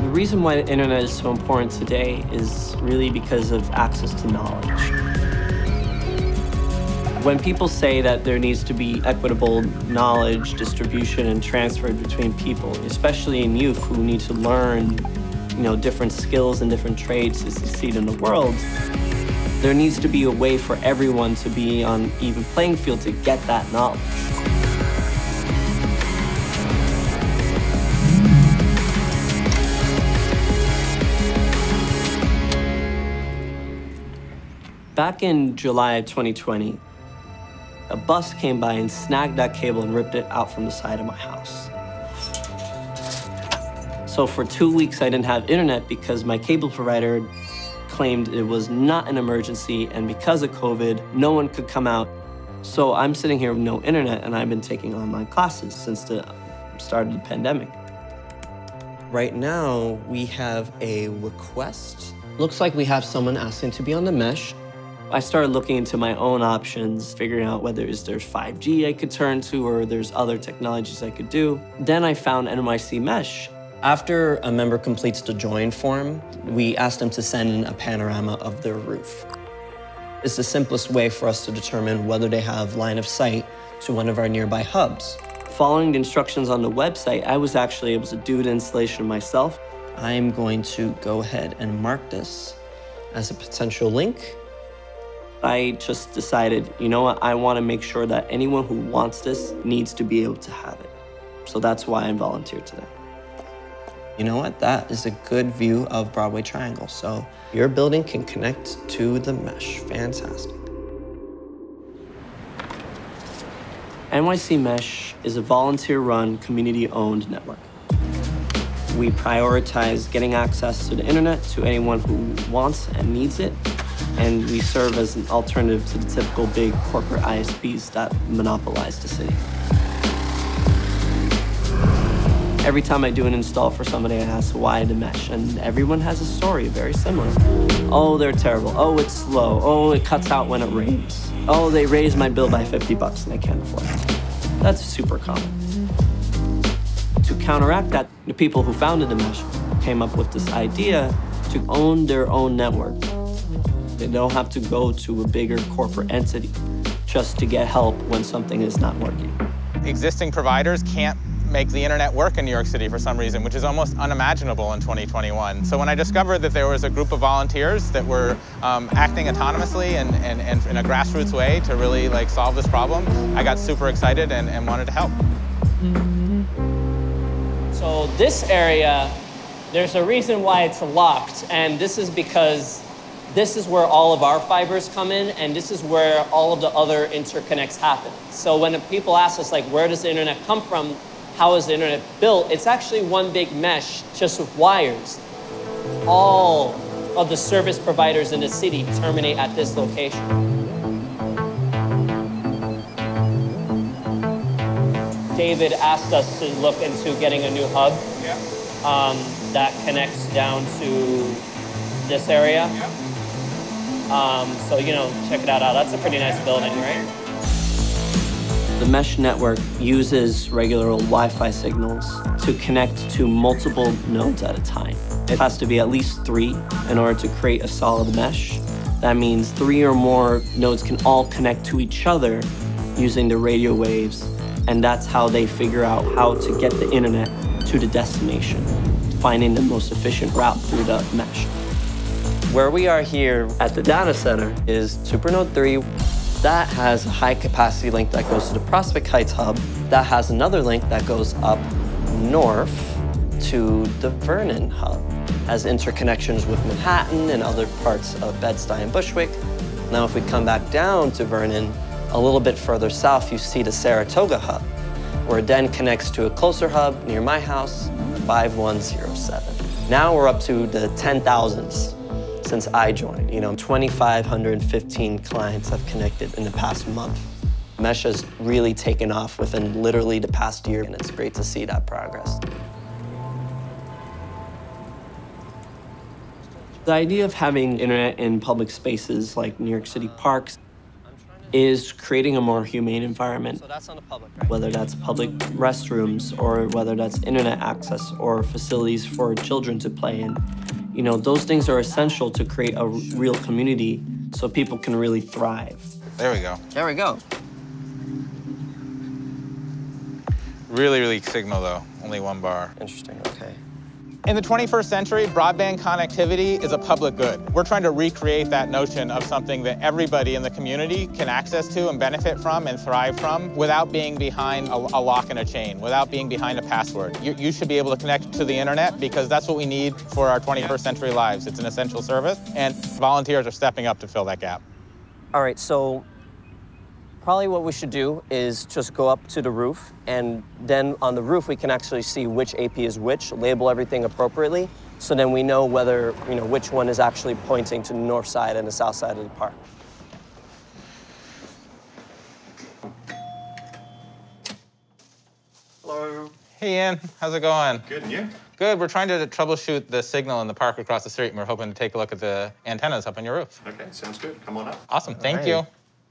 The reason why the internet is so important today is really because of access to knowledge. When people say that there needs to be equitable knowledge distribution and transfer between people, especially in youth who need to learn, different skills and different trades to succeed in the world, there needs to be a way for everyone to be on an even playing field to get that knowledge. Back in July of 2020, a bus came by and snagged that cable and ripped it out from the side of my house. So for 2 weeks, I didn't have internet because my cable provider claimed it was not an emergency, and because of COVID, no one could come out. So I'm sitting here with no internet, and I've been taking online classes since the start of the pandemic. Right now, we have a request. Looks like we have someone asking to be on the mesh. I started looking into my own options, figuring out whether there's 5G I could turn to or there's other technologies I could do. Then I found NYC Mesh. After a member completes the join form, we ask them to send in a panorama of their roof. It's the simplest way for us to determine whether they have line of sight to one of our nearby hubs. Following the instructions on the website, I was actually able to do the installation myself. I'm going to go ahead and mark this as a potential link. I just decided, you know what, I want to make sure that anyone who wants this needs to be able to have it. So that's why I volunteered today. You know what, that is a good view of Broadway Triangle. So your building can connect to the mesh. Fantastic. NYC Mesh is a volunteer-run, community-owned network. We prioritize getting access to the internet to anyone who wants and needs it. And we serve as an alternative to the typical big corporate ISPs that monopolize the city. Every time I do an install for somebody, I ask why the mesh, and everyone has a story very similar. Oh, they're terrible. Oh, it's slow. Oh, it cuts out when it rains. Oh, they raised my bill by $50 and I can't afford it. That's super common. To counteract that, the people who founded the mesh came up with this idea to own their own network. They don't have to go to a bigger corporate entity just to get help when something is not working. Existing providers can't make the internet work in New York City for some reason, which is almost unimaginable in 2021. So when I discovered that there was a group of volunteers that were acting autonomously and in a grassroots way to really solve this problem, I got super excited and wanted to help. So this area, there's a reason why it's locked, and this is because this is where all of our fibers come in, and this is where all of the other interconnects happen. So when people ask us, where does the internet come from? How is the internet built? It's actually one big mesh just with wires. All of the service providers in the city terminate at this location. David asked us to look into getting a new hub that connects down to this area. So, check it out. That's a pretty nice building, right? The mesh network uses regular old Wi-Fi signals to connect to multiple nodes at a time. It has to be at least 3 in order to create a solid mesh. That means 3 or more nodes can all connect to each other using the radio waves, and that's how they figure out how to get the internet to the destination, finding the most efficient route through the mesh. Where we are here at the data center is Supernode 3. That has a high capacity link that goes to the Prospect Heights hub. That has another link that goes up north to the Vernon hub. Has interconnections with Manhattan and other parts of Bed-Stuy and Bushwick. Now if we come back down to Vernon, a little bit further south, you see the Saratoga hub, where it then connects to a closer hub near my house, 5107. Now we're up to the 10,000s. Since I joined, 2,515 clients have connected in the past month. Mesh has really taken off within literally the past year, and it's great to see that progress. The idea of having internet in public spaces like New York City parks is creating a more humane environment. So that's on the public, right? Whether that's public restrooms or whether that's internet access or facilities for children to play in. You know, those things are essential to create a real community so people can really thrive. There we go. There we go. Really, really signal though, only 1 bar. Interesting, okay. In the 21st century, broadband connectivity is a public good. We're trying to recreate that notion of something that everybody in the community can access to and benefit from and thrive from without being behind a lock and a chain, without being behind a password. You should be able to connect to the internet because that's what we need for our 21st century lives. It's an essential service, and volunteers are stepping up to fill that gap. All right, so probably what we should do is just go up to the roof, and then on the roof we can actually see which AP is which, label everything appropriately, so then we know whether, you know, which one is actually pointing to the north side and the south side of the park. Hello. Hey Ian, how's it going? Good, and you? Good, we're trying to troubleshoot the signal in the park across the street, and we're hoping to take a look at the antennas up on your roof. Okay, sounds good. Come on up. Awesome, thank you.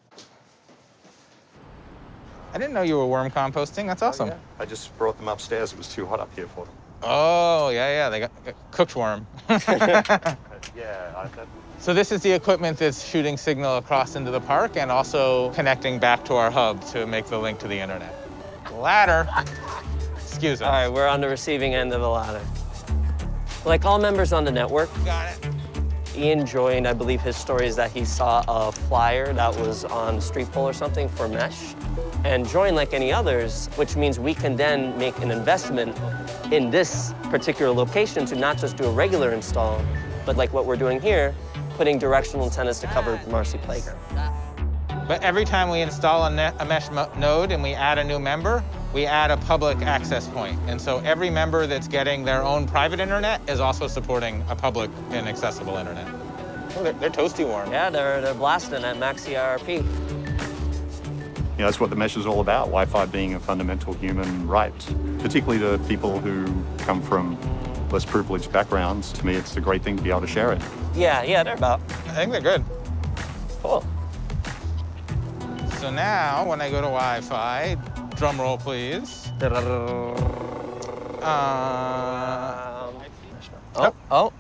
I didn't know you were worm composting. That's awesome. Oh, yeah. I just brought them upstairs. It was too hot up here for them. Oh, yeah, they got cooked worm. Yeah. So this is the equipment that's shooting signal across into the park and also connecting back to our hub to make the link to the internet. Ladder. Excuse us. All right, we're on the receiving end of the ladder. Like all members on the network, Got it. Ian joined, I believe his story is that he saw a flyer that was on a street pole or something for Mesh, and joined like any others, which means we can then make an investment in this particular location to not just do a regular install, but like what we're doing here, putting directional antennas to cover the Marcy Playground. But every time we install a Mesh node and we add a new member, we add a public access point. And so every member that's getting their own private internet is also supporting a public and accessible internet. Oh, they're toasty warm. Yeah, they're blasting at max CIRP. You know, that's what the Mesh is all about, Wi-Fi being a fundamental human right, particularly to people who come from less privileged backgrounds. To me, it's a great thing to be able to share it. Yeah, they're about. I think they're good. Cool. So now, when I go to Wi-Fi, drum roll, please. Oh.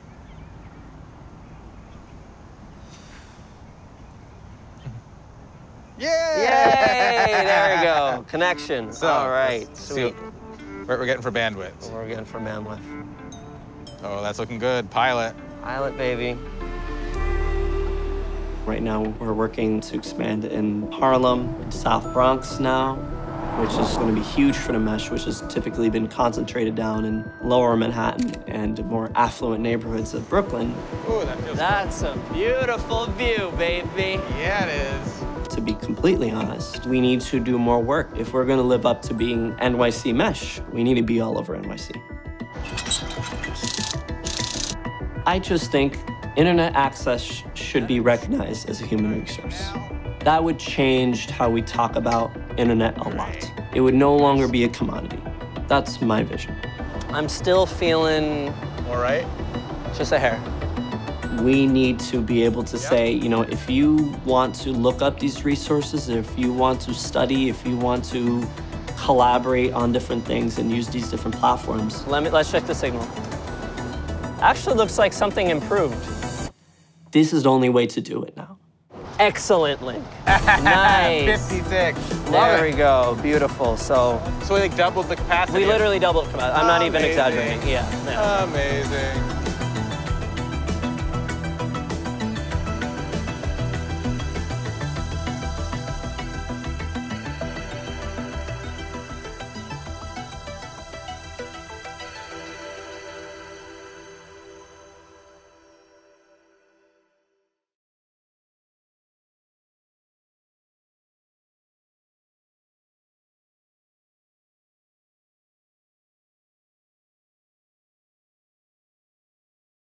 Yay! Yay! There we go. Connection. So, all right. let's see Sweet. what we're getting for bandwidth. What we're getting for bandwidth. Oh, that's looking good. Pilot. Pilot, baby. Right now, we're working to expand in Harlem, South Bronx now, which is going to be huge for the Mesh, which has typically been concentrated down in lower Manhattan and more affluent neighborhoods of Brooklyn. Ooh, that feels That's a beautiful view, baby. good. Yeah, it is. To be completely honest, we need to do more work. If we're going to live up to being NYC Mesh, we need to be all over NYC. I just think internet access should be recognized as a human resource. That would change how we talk about internet a lot. It would no longer be a commodity. That's my vision. I'm still feeling All right. just a hair. We need to be able to say, you know, if you want to look up these resources, if you want to study, if you want to collaborate on different things and use these different platforms. Let's check the signal. Actually looks like something improved. This is the only way to do it now. Excellent link. Nice. 56. There we go. Beautiful. So we like doubled the capacity. we literally doubled capacity. I'm not even Amazing. exaggerating. Yeah. Amazing.